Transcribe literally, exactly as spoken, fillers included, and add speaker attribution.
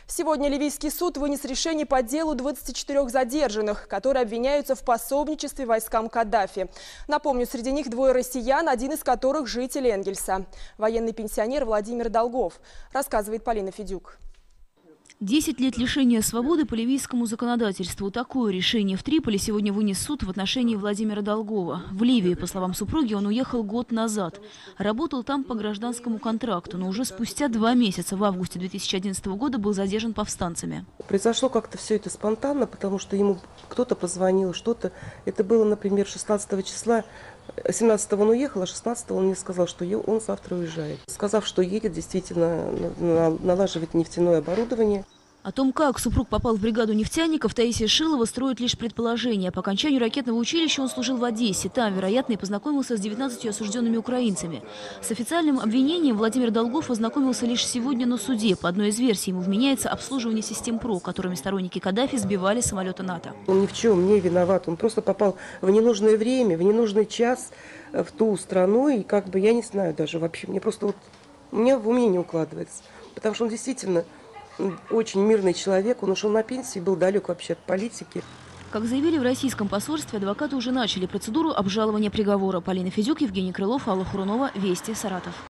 Speaker 1: Сегодня Ливийский суд вынес решение по делу двадцати четырёх задержанных, которые обвиняются в пособничестве войскам Каддафи. Напомню, среди них двое россиян, один из которых житель Энгельса. Военный пенсионер Владимир Долгов, рассказывает Полина Федюк.
Speaker 2: Десять лет лишения свободы по ливийскому законодательству. Такое решение в Триполи сегодня вынес суд в отношении Владимира Долгова. В Ливии, по словам супруги, он уехал год назад. Работал там по гражданскому контракту, но уже спустя два месяца, в августе две тысячи одиннадцатого года, был задержан повстанцами.
Speaker 3: Произошло как-то все это спонтанно, потому что ему кто-то позвонил, что-то. Это было, например, шестнадцатого числа. семнадцатого он уехал, а шестнадцатого он мне сказал, что он завтра уезжает. Сказав, что едет, действительно налаживать нефтяное оборудование.
Speaker 2: О том, как супруг попал в бригаду нефтяников, Таисия Шилова строит лишь предположение. По окончанию ракетного училища он служил в Одессе. Там, вероятно, и познакомился с девятнадцатью осужденными украинцами. С официальным обвинением Владимир Долгов ознакомился лишь сегодня на суде. По одной из версий ему вменяется обслуживание систем ПРО, которыми сторонники Каддафи сбивали самолеты НАТО.
Speaker 3: Он ни в чем не виноват. Он просто попал в ненужное время, в ненужный час в ту страну. И как бы, я не знаю даже вообще, мне просто вот, у меня в уме не укладывается. Потому что он действительно очень мирный человек, он ушел на пенсию, был далек вообще от политики.
Speaker 2: Как заявили в российском посольстве, адвокаты уже начали процедуру обжалования приговора. Полина Федюк, Евгений Крылов, Алла Хурунова, Вести, Саратов.